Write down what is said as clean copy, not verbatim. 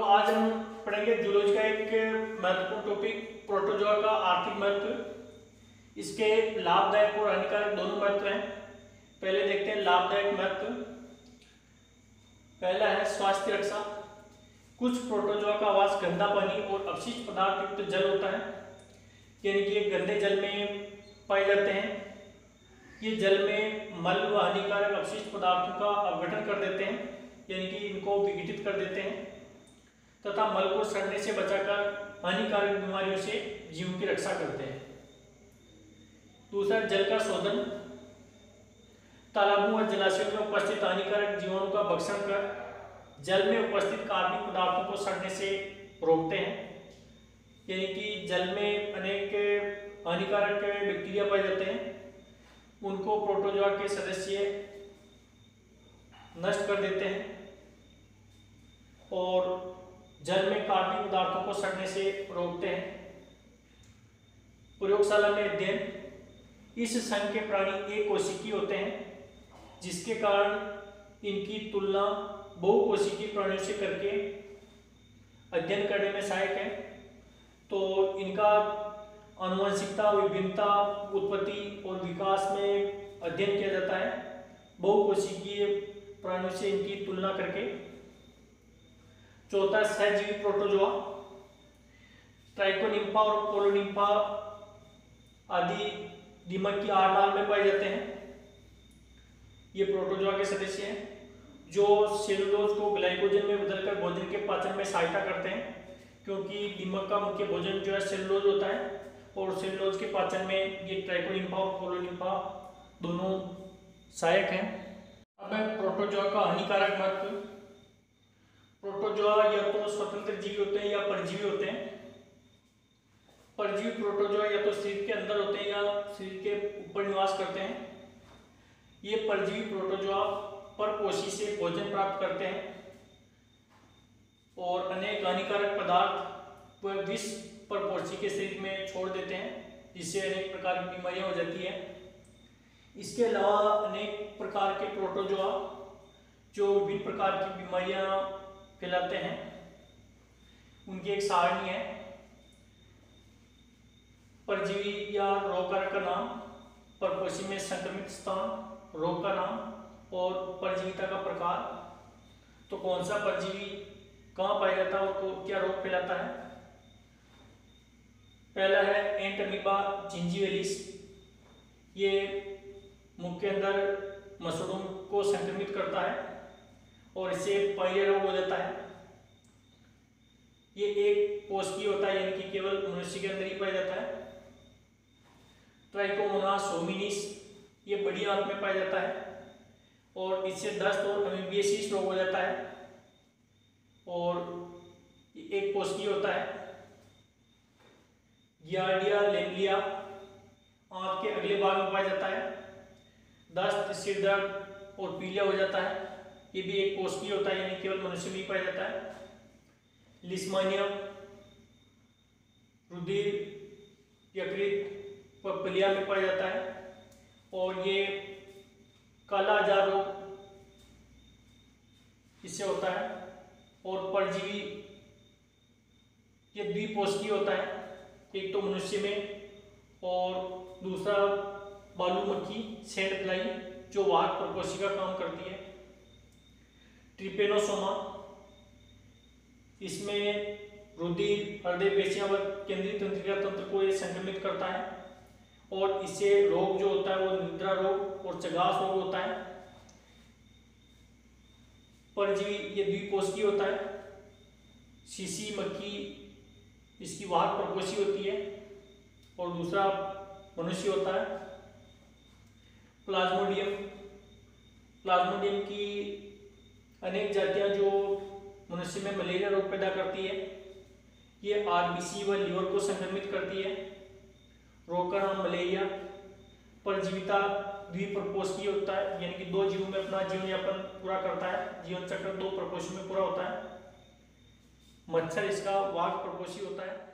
आज हम पढ़ेंगे जूलॉजी का एक महत्वपूर्ण टॉपिक प्रोटोजोआ का आर्थिक महत्व। इसके लाभदायक और हानिकारक दोनों महत्व हैं। पहले देखते हैं लाभदायक महत्व। पहला है स्वास्थ्य रक्षा। कुछ प्रोटोजोआ का आवास गंदा पानी और अपशिष्ट पदार्थ युक्त जल होता है, यानी कि ये गंदे जल में पाए जाते हैं। ये जल में मल व हानिकारक अपशिष्ट पदार्थों का अपघटन कर देते हैं, यानी कि इनको विघटित कर देते हैं तथा मल को सड़ने से बचाकर हानिकारक बीमारियों से जीव की रक्षा करते हैं। दूसरा, जल का शोधन। तालाबों और जलाशयों में उपस्थित हानिकारक जीवाणु का भक्षण कर जल में उपस्थित कार्बनिक पदार्थों को सड़ने से रोकते हैं, यानी कि जल में अनेक हानिकारक बैक्टीरिया पाए जाते हैं, उनको प्रोटोजोआ के सदस्य नष्ट कर देते हैं और जल में कार्बनिक पदार्थों को सड़ने से रोकते हैं। प्रयोगशाला में अध्ययन। इस संघ के प्राणी एक कोशिकीय होते हैं, जिसके कारण इनकी तुलना बहुकोशिकीय प्राणियों से करके अध्ययन करने में सहायक है। तो इनका आनुवंशिकता, विभिन्नता, उत्पत्ति और विकास में अध्ययन किया जाता है बहुकोशिकीय प्राणियों से इनकी तुलना करके। चौथा, सहजीवी प्रोटोजोआ। ट्राइकोनिम्फा और कोलोनिम्फा आदि दीमक की आड़ में पाए जाते हैं। ये प्रोटोजोआ के सदस्य हैं जो सेलुलोज को ग्लाइकोजन में बदलकर भोजन के पाचन में सहायता करते हैं, क्योंकि दीमक का मुख्य भोजन जो है सेलुलोज होता है और सेलुलोज के पाचन में ये ट्राइकोनिम्फा और कोलोनिम्फा दोनों सहायक हैं। अब है प्रोटोजोआ का हानिकारक महत्व। प्रोटोजोआ या तो स्वतंत्र जीवी होते हैं या परजीवी होते हैं। परजीवी प्रोटोजोआ या तो शरीर के अंदर होते हैं या शरीर के ऊपर निवास करते हैं। ये परजीवी प्रोटोजोआ परपोषी से भोजन प्राप्त करते हैं और अनेक हानिकारक पदार्थ व विष परपोषी के शरीर में छोड़ देते हैं, जिससे अनेक प्रकार की बीमारियां हो जाती है। इसके अलावा अनेक प्रकार के प्रोटोजोआ जो विभिन्न प्रकार की बीमारियां फैलाते हैं, उनकी एक सारणी है। परजीवी या रोगकारक का नाम, परपोषी में संक्रमित स्थान, रोग का नाम और परजीविता का प्रकार। तो कौन सा परजीवी कहाँ पाया जाता है और क्या रोग फैलाता है। पहला है एंट अमीबा जिंजीवेलिस। ये मुख के अंदर मशरूम को संक्रमित करता है और इससे पायरिया रोग हो जाता है। ये एक कोशिकीय होता है, यानी कि केवल मनुष्य के अंदर ही पाया जाता है। ट्राइकोमोनास होमिनिस, ये बड़ी आंत में पाया जाता है और इससे दस्त और अमीबियासिस रोग हो जाता है और एक कोशिकीय होता है। गियार्डिया लेमलिया आंत के अगले भाग में पाया जाता है। दस्त, सिर दर्द और पीलिया हो जाता है, ये भी एक कोशिकीय होता है, यानी केवल मनुष्य में ही पाया जाता है। लिस्मानिया रुधिर, यकृत व पलिया में पाया जाता है और ये काला आजार रोग इससे होता है। और परजीवी ये द्विपोषकीय होता है, एक तो मनुष्य में और दूसरा बालू मक्खी सैंड फ्लाई जो वाहक परपोषी का काम करती है। ट्रिपेनोसोमा, इसमें रुधिर, हृदय पेशियां व केंद्रीय तंत्रिका तंत्र को ये संक्रमित करता है और इससे रोग जो होता है वो निद्रा रोग और चगास रोग होता है। परजीवी ये द्विकोशिकीय होता है। शीशी मक्खी इसकी वाहक परपोषी होती है और दूसरा मनुष्य होता है। प्लाज्मोडियम, प्लाज्मोडियम की अनेक जातियां जो मनुष्य में मलेरिया रोग पैदा करती है। ये आरबीसी व लीवर को संक्रमित करती है। रोग का नाम मलेरिया। परजीविता द्विप्रकोष्ठीय होता है, यानी कि दो जीवों में अपना जीवन यापन पूरा करता है। जीवन चक्र दो प्रकोष्ठ में पूरा होता है। मच्छर इसका वाहक प्रकोष्ठी होता है।